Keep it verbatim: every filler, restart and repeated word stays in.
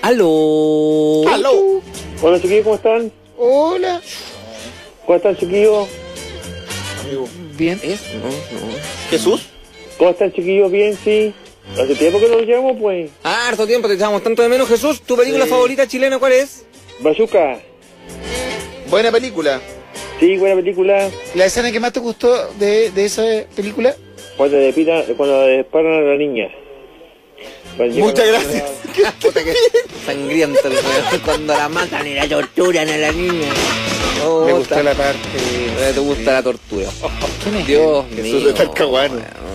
Aló. Aló. Hola chiquillos, ¿cómo están? Hola. ¿Cómo están chiquillos? Bien. ¿Es? No, no. Jesús. ¿Cómo están chiquillos? Bien, sí. Hace tiempo que nos llamo, pues. Ah, harto tiempo, te echamos tanto de menos, Jesús. ¿Tu película Sí. favorita chilena cuál es? Bazooka. Buena película. Sí, buena película. ¿La escena que más te gustó de, de esa película? Cuando le pita, cuando le disparan a la niña. Cuando llega Muchas la- gracias. Puta que sangriento el weón. Cuando la matan y la torturan a la niña. Oh, Me gustó está- la parte. Eh, Te gusta la tortura. ¿Quién es? Dios Jesús mío. de Talcahuano. weón.